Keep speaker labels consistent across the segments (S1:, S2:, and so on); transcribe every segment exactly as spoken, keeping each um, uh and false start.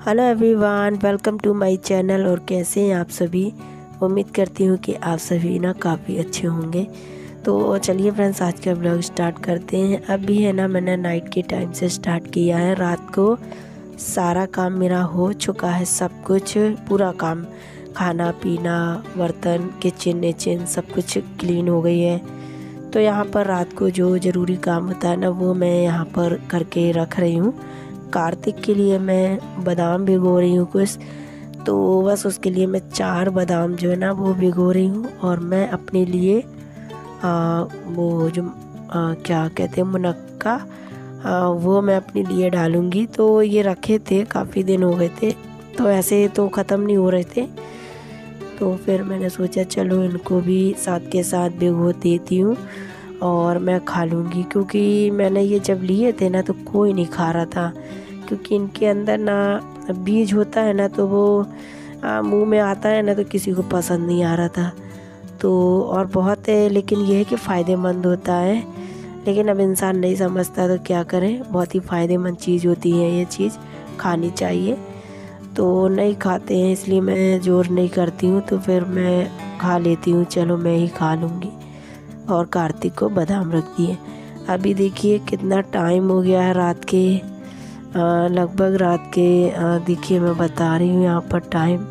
S1: Hello everyone, welcome to my channel. और कैसे हैं आप सभी? उम्मीद करती हूँ कि आप सभी ना काफ़ी अच्छे होंगे। तो चलिए फ्रेंड्स, आज का ब्लॉग स्टार्ट करते हैं। अभी है ना, मैंने नाइट के टाइम से स्टार्ट किया है। रात को सारा काम मेरा हो चुका है, सब कुछ पूरा काम, खाना पीना, बर्तन, किचन निचन सब कुछ क्लीन हो गई है। तो यहाँ पर रात को जो ज़रूरी काम होता है ना, वो मैं यहाँ पर करके रख रही हूँ। कार्तिक के लिए मैं बादाम भिगो रही हूँ कुछ, तो बस उसके लिए मैं चार बादाम जो है ना वो भिगो रही हूँ। और मैं अपने लिए आ, वो जो आ, क्या कहते हैं मुनक्का, आ, वो मैं अपने लिए डालूँगी। तो ये रखे थे, काफ़ी दिन हो गए थे, तो ऐसे तो ख़त्म नहीं हो रहे थे। तो फिर मैंने सोचा चलो इनको भी साथ के साथ भिगो देती हूँ और मैं खा लूँगी। क्योंकि मैंने ये जब लिए थे ना तो कोई नहीं खा रहा था, क्योंकि इनके अंदर ना बीज होता है ना, तो वो मुंह में आता है ना, तो किसी को पसंद नहीं आ रहा था। तो और बहुत है, लेकिन ये है कि फ़ायदेमंद होता है, लेकिन अब इंसान नहीं समझता तो क्या करें। बहुत ही फ़ायदेमंद चीज़ होती है, ये चीज़ खानी चाहिए। तो नहीं खाते हैं, इसलिए मैं ज़ोर नहीं करती हूँ, तो फिर मैं खा लेती हूँ, चलो मैं ही खा लूँगी। और कार्तिक को बादाम रख दिए। अभी देखिए कितना टाइम हो गया है, रात के लगभग रात के देखिए मैं बता रही हूँ यहाँ पर टाइम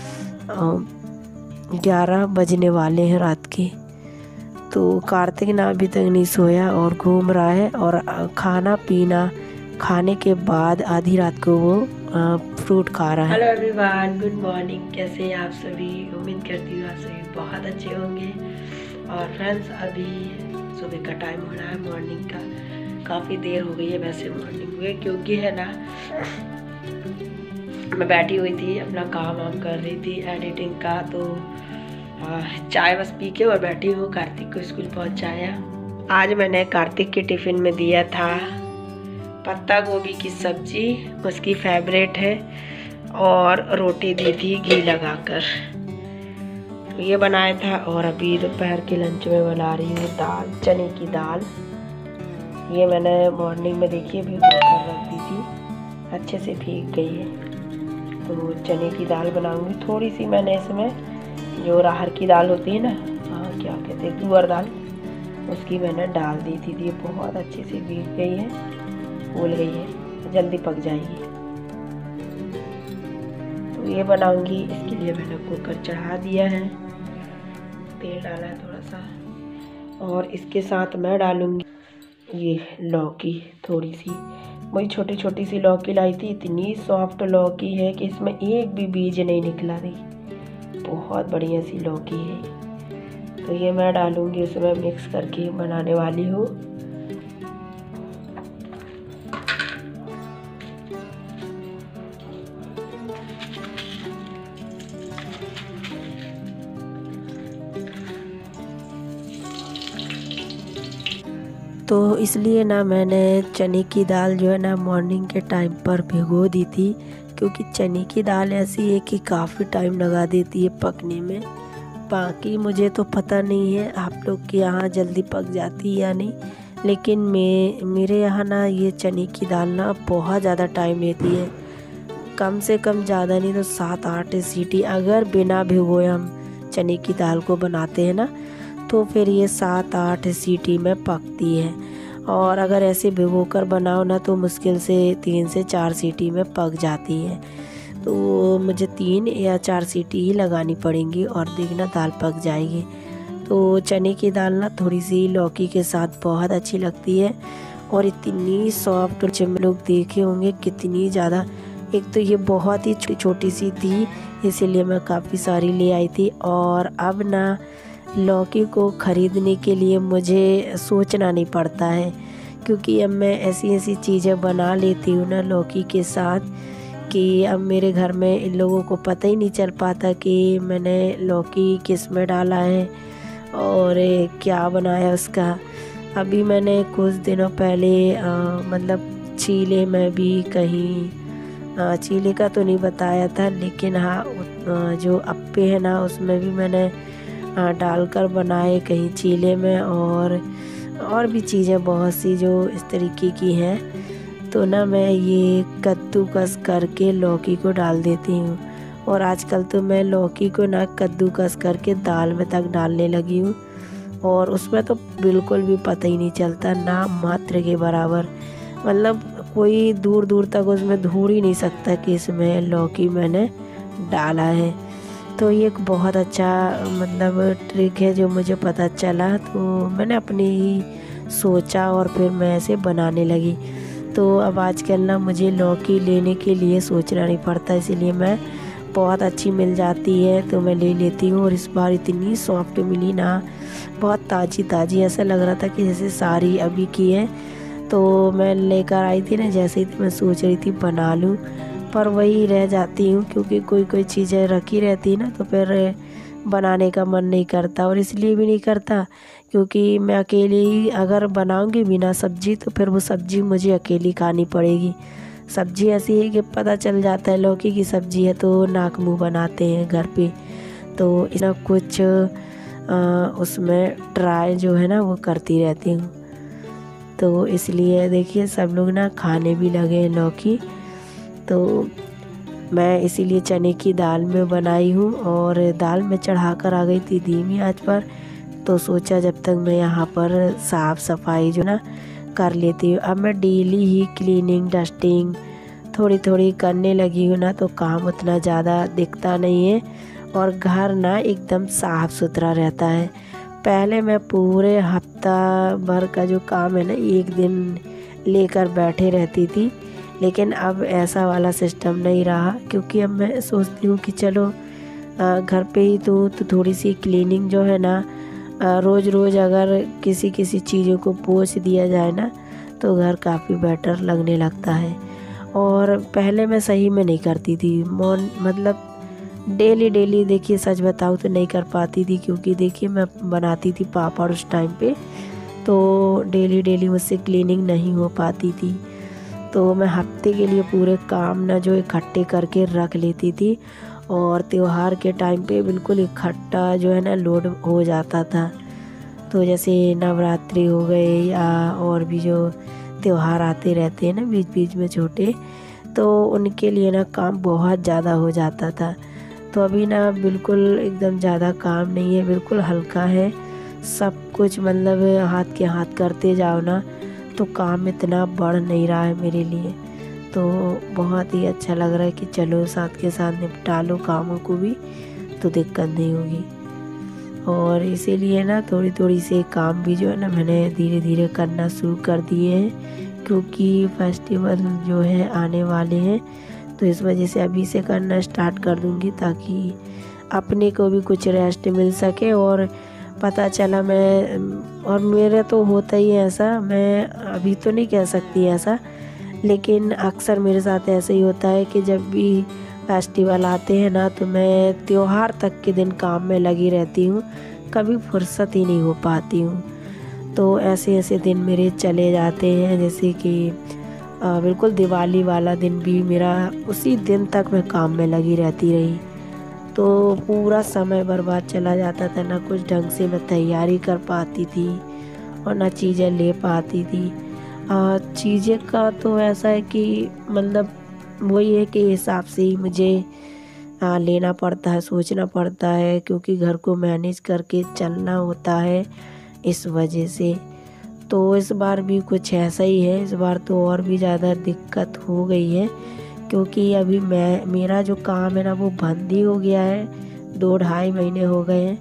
S1: ग्यारह बजने वाले हैं रात के। तो कार्तिक ना अभी तक नहीं सोया और घूम रहा है, और खाना पीना खाने के बाद आधी रात को वो फ्रूट खा रहा है। Hello everyone, good morning. कैसे हैं आप सभी? उम्मीद करती हूँ आप सभी बहुत अच्छे होंगे। और फ्रेंड्स, अभी सुबह का टाइम हो रहा है, मॉर्निंग का। काफ़ी देर हो गई है वैसे मॉर्निंग हुए, क्योंकि है ना मैं बैठी हुई थी, अपना काम वाम कर रही थी एडिटिंग का। तो चाय बस पी के और बैठी हूँ। कार्तिक को स्कूल पहुँचाया। आज मैंने कार्तिक के टिफ़िन में दिया था पत्ता गोभी की सब्जी, उसकी फेवरेट है, और रोटी दी थी घी लगाकर, तो ये बनाया था। और अभी दोपहर के लंच में बना रही हूँ दाल, चने की दाल। ये मैंने मॉर्निंग में देखिए भिगो कर रख दी थी, अच्छे से भीग गई है। तो चने की दाल बनाऊंगी। थोड़ी सी मैंने इसमें जो राहर की दाल होती है ना, हाँ क्या कहते हैं, तुअर दाल, उसकी मैंने डाल दी थी। ये बहुत अच्छे से भीग गई है, फूल गई है, जल्दी पक जाएगी। तो ये बनाऊंगी, इसके लिए मैंने कुकर चढ़ा दिया है, तेल डाला है थोड़ा सा, और इसके साथ मैं डालूंगी ये लौकी थोड़ी सी। वही छोटी छोटी सी लौकी लाई थी, इतनी सॉफ्ट लौकी है कि इसमें एक भी बीज नहीं निकला थी, बहुत बढ़िया सी लौकी है। तो ये मैं डालूंगी, उसमें मिक्स करके बनाने वाली हूँ। तो इसलिए ना मैंने चने की दाल जो है ना मॉर्निंग के टाइम पर भिगो दी थी, क्योंकि चने की दाल ऐसी है कि काफ़ी टाइम लगा देती है पकने में। बाकी मुझे तो पता नहीं है आप लोग के यहाँ जल्दी पक जाती है या नहीं, लेकिन मैं मेरे यहाँ ना ये चने की दाल ना बहुत ज़्यादा टाइम लेती है। कम से कम ज़्यादा नहीं तो सात आठ सीटी अगर बिना भिगोए हम चने की दाल को बनाते हैं ना, तो फिर ये सात आठ सीटी में पकती है। और अगर ऐसे भिगो कर बनाओ ना, तो मुश्किल से तीन से चार सीटी में पक जाती है। तो मुझे तीन या चार सीटी ही लगानी पड़ेंगी, और देखना दाल पक जाएगी। तो चने की दाल ना थोड़ी सी लौकी के साथ बहुत अच्छी लगती है, और इतनी सॉफ्ट। जब लोग देखे होंगे कितनी ज़्यादा, एक तो ये बहुत ही छोटी सी थी, इसीलिए मैं काफ़ी सारी ले आई थी। और अब ना लौकी को ख़रीदने के लिए मुझे सोचना नहीं पड़ता है, क्योंकि अब मैं ऐसी ऐसी चीज़ें बना लेती हूँ ना लौकी के साथ, कि अब मेरे घर में इन लोगों को पता ही नहीं चल पाता कि मैंने लौकी किस में डाला है और क्या बनाया उसका। अभी मैंने कुछ दिनों पहले आ, मतलब चीले में भी कहीं, आ, चीले का तो नहीं बताया था, लेकिन हाँ जो अप्पे है ना उसमें भी मैंने डालकर बनाए कहीं चीले में, और और भी चीज़ें बहुत सी जो इस तरीके की हैं। तो ना मैं ये कद्दूकस करके लौकी को डाल देती हूँ। और आजकल तो मैं लौकी को ना कद्दूकस करके दाल में तक डालने लगी हूँ, और उसमें तो बिल्कुल भी पता ही नहीं चलता, ना मात्र के बराबर। मतलब कोई दूर दूर तक उसमें ढूंढ ही नहीं सकता कि इसमें लौकी मैंने डाला है। तो ये एक बहुत अच्छा मतलब ट्रिक है जो मुझे पता चला, तो मैंने अपनी ही सोचा और फिर मैं ऐसे बनाने लगी। तो अब आजकल ना मुझे लौकी लेने के लिए सोचना नहीं पड़ता, इसीलिए मैं बहुत अच्छी मिल जाती है तो मैं ले लेती हूँ। और इस बार इतनी सॉफ्ट मिली ना, बहुत ताज़ी ताज़ी, ऐसा लग रहा था कि जैसे सारी अभी की है। तो मैं लेकर आई थी ना, जैसे ही मैं सोच रही थी बना लूँ, पर वही रह जाती हूँ क्योंकि कोई कोई चीज़ें रखी रहती है ना, तो फिर बनाने का मन नहीं करता। और इसलिए भी नहीं करता क्योंकि मैं अकेली ही अगर बनाऊँगी बिना सब्जी, तो फिर वो सब्जी मुझे अकेली खानी पड़ेगी। सब्जी ऐसी है कि पता चल जाता है लौकी की सब्जी है तो नाक मुँह बनाते हैं घर पे, तो इतना कुछ आ, उसमें ट्राई जो है ना वो करती रहती हूँ। तो इसलिए देखिए सब लोग ना खाने भी लगे हैं लौकी। तो मैं इसीलिए चने की दाल में बनाई हूँ, और दाल में चढ़ा कर आ गई थी धीमी आंच पर। तो सोचा जब तक मैं यहाँ पर साफ़ सफाई जो ना कर लेती हूँ। अब मैं डेली ही क्लीनिंग डस्टिंग थोड़ी थोड़ी करने लगी हूँ ना, तो काम उतना ज़्यादा दिखता नहीं है और घर ना एकदम साफ़ सुथरा रहता है। पहले मैं पूरे हफ्ता भर का जो काम है ना एक दिन लेकर बैठे रहती थी, लेकिन अब ऐसा वाला सिस्टम नहीं रहा, क्योंकि अब मैं सोचती हूँ कि चलो घर पे ही तो, तो थोड़ी सी क्लीनिंग जो है ना रोज़ रोज़ अगर किसी किसी चीज़ों को पोंछ दिया जाए ना, तो घर काफ़ी बेटर लगने लगता है। और पहले मैं सही में नहीं करती थी, मॉन मतलब डेली डेली देखिए सच बताऊँ तो नहीं कर पाती थी, क्योंकि देखिए मैं बनाती थी पापड़ उस टाइम पे, तो डेली डेली मुझसे क्लीनिंग नहीं हो पाती थी। तो मैं हफ्ते के लिए पूरे काम ना जो इकट्ठे करके रख लेती थी, और त्योहार के टाइम पे बिल्कुल इकट्ठा जो है ना लोड हो जाता था। तो जैसे नवरात्रि हो गए या और भी जो त्योहार आते रहते हैं ना बीच बीच में छोटे, तो उनके लिए ना काम बहुत ज़्यादा हो जाता था। तो अभी ना बिल्कुल एकदम ज़्यादा काम नहीं है, बिल्कुल हल्का है सब कुछ, मतलब हाथ के हाथ करते जाओ ना तो काम इतना बढ़ नहीं रहा है मेरे लिए। तो बहुत ही अच्छा लग रहा है कि चलो साथ के साथ निपटा लो कामों को भी, तो दिक्कत नहीं होगी। और इसीलिए ना थोड़ी थोड़ी से काम भी जो है ना मैंने धीरे धीरे करना शुरू कर दिए हैं, क्योंकि फेस्टिवल जो है आने वाले हैं, तो इस वजह से अभी से करना स्टार्ट कर दूंगी ताकि अपने को भी कुछ रेस्ट मिल सके। और पता चला मैं, और मेरा तो होता ही है ऐसा, मैं अभी तो नहीं कह सकती ऐसा, लेकिन अक्सर मेरे साथ ऐसा ही होता है कि जब भी फेस्टिवल आते हैं ना, तो मैं त्योहार तक के दिन काम में लगी रहती हूँ, कभी फुर्सत ही नहीं हो पाती हूँ। तो ऐसे ऐसे दिन मेरे चले जाते हैं, जैसे कि आ, बिल्कुल दिवाली वाला दिन भी मेरा उसी दिन तक मैं काम में लगी रहती रही, तो पूरा समय बर्बाद चला जाता था। ना कुछ ढंग से मैं तैयारी कर पाती थी और ना चीज़ें ले पाती थी। चीज़ें का तो ऐसा है कि मतलब वही है कि हिसाब से ही मुझे आ, लेना पड़ता है, सोचना पड़ता है, क्योंकि घर को मैनेज करके चलना होता है इस वजह से। तो इस बार भी कुछ ऐसा ही है, इस बार तो और भी ज़्यादा दिक्कत हो गई है, क्योंकि अभी मैं मेरा जो काम है ना वो बंद ही हो गया है, दो ढाई महीने हो गए हैं।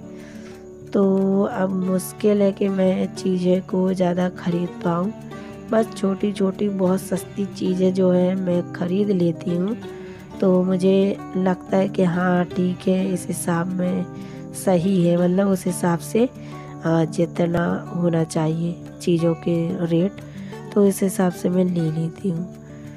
S1: तो अब मुश्किल है कि मैं चीज़ें को ज़्यादा ख़रीद पाऊँ। बस छोटी छोटी बहुत सस्ती चीज़ें जो है मैं ख़रीद लेती हूँ, तो मुझे लगता है कि हाँ ठीक है, इस हिसाब में सही है, मतलब उस हिसाब से जितना होना चाहिए चीज़ों के रेट, तो इस हिसाब से मैं ले लेती हूँ।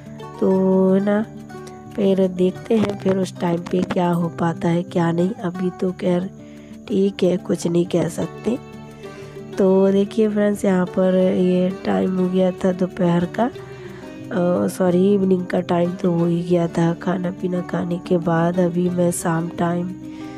S1: तो ना फिर देखते हैं फिर उस टाइम पे क्या हो पाता है क्या नहीं। अभी तो खैर ठीक है, कुछ नहीं कह सकते। तो देखिए फ्रेंड्स, यहाँ पर ये टाइम हो गया था दोपहर का, सॉरी इवनिंग का टाइम तो हो ही गया था खाना पीना खाने के बाद। अभी मैं शाम टाइम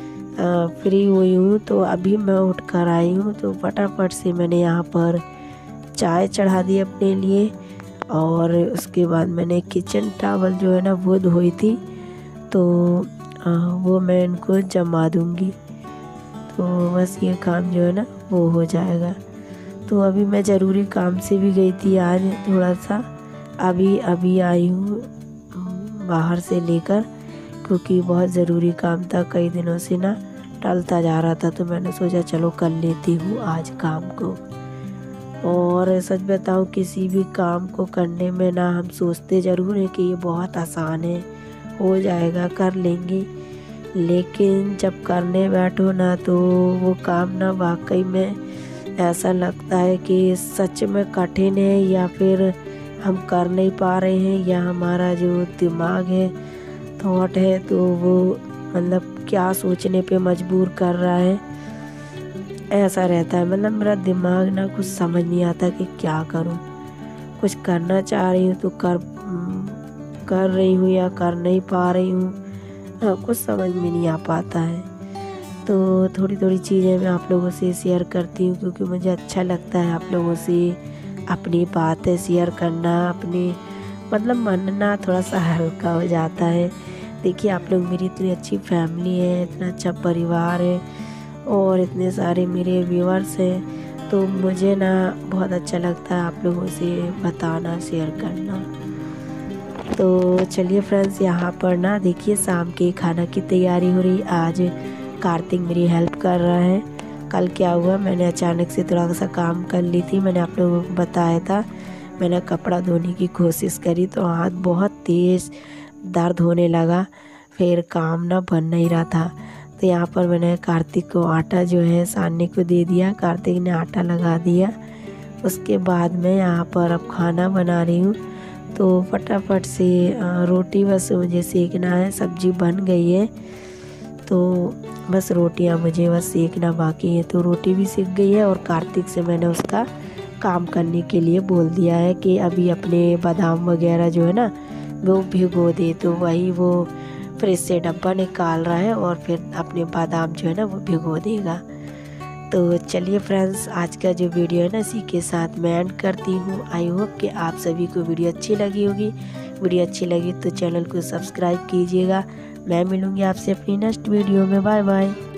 S1: फ्री हुई हूँ, तो अभी मैं उठ कर आई हूँ, तो फटाफट से मैंने यहाँ पर चाय चढ़ा दी अपने लिए। और उसके बाद मैंने किचन टॉवल जो है ना वो धोई थी, तो वो मैं इनको जमा दूँगी। तो बस ये काम जो है ना वो हो जाएगा। तो अभी मैं ज़रूरी काम से भी गई थी आज थोड़ा सा, अभी अभी आई हूँ बाहर से लेकर, क्योंकि बहुत ज़रूरी काम था, कई दिनों से ना टलता जा रहा था, तो मैंने सोचा चलो कर लेती हूँ आज काम को। और सच बताऊँ किसी भी काम को करने में ना हम सोचते ज़रूर हैं कि ये बहुत आसान है, हो जाएगा, कर लेंगे, लेकिन जब करने बैठो ना तो वो काम ना वाकई में ऐसा लगता है कि सच में कठिन है, या फिर हम कर नहीं पा रहे हैं, या हमारा जो दिमाग है, थॉट है, तो वो मतलब क्या सोचने पे मजबूर कर रहा है, ऐसा रहता है। मतलब मेरा दिमाग ना कुछ समझ नहीं आता कि क्या करूं। कुछ करना चाह रही हूँ तो कर कर रही हूँ या कर नहीं पा रही हूँ, हाँ, कुछ समझ में नहीं आ पाता है। तो थोड़ी थोड़ी चीज़ें मैं आप लोगों से शेयर करती हूँ, क्योंकि मुझे अच्छा लगता है आप लोगों से अपनी बातें शेयर करना, अपनी मतलब मन ना थोड़ा सा हल्का हो जाता है। देखिए आप लोग मेरी इतनी अच्छी फैमिली है, इतना अच्छा परिवार है, और इतने सारे मेरे व्यूअर्स हैं, तो मुझे ना बहुत अच्छा लगता है आप लोगों से बताना, शेयर करना। तो चलिए फ्रेंड्स, यहाँ पर ना देखिए शाम के खाना की तैयारी हो रही। आज कार्तिक मेरी हेल्प कर रहा है। कल क्या हुआ, मैंने अचानक से थोड़ा सा काम कर ली थी, मैंने आप लोगों को बताया था। मैंने कपड़ा धोने की कोशिश करी तो हाथ बहुत तेज़ दर्द होने लगा, फिर काम ना बन नहीं रहा था। तो यहाँ पर मैंने कार्तिक को आटा जो है सानने को दे दिया, कार्तिक ने आटा लगा दिया। उसके बाद मैं यहाँ पर अब खाना बना रही हूँ, तो फटाफट से रोटी बस मुझे सेकना है, सब्जी बन गई है, तो बस रोटियाँ मुझे बस सेकना बाकी है। तो रोटी भी सेक गई है, और कार्तिक से मैंने उसका काम करने के लिए बोल दिया है कि अभी अपने बादाम वगैरह जो है ना वो भिगो दे। तो वही वो फ्रिज से डब्बा निकाल रहा है और फिर अपने बादाम जो है ना वो भिगो देगा। तो चलिए फ्रेंड्स, आज का जो वीडियो है ना इसी के साथ मैं एंड करती हूँ। आई होप कि आप सभी को वीडियो अच्छी लगी होगी। वीडियो अच्छी लगी तो चैनल को सब्सक्राइब कीजिएगा। मैं मिलूँगी आपसे अपनी नेक्स्ट वीडियो में। Bye bye.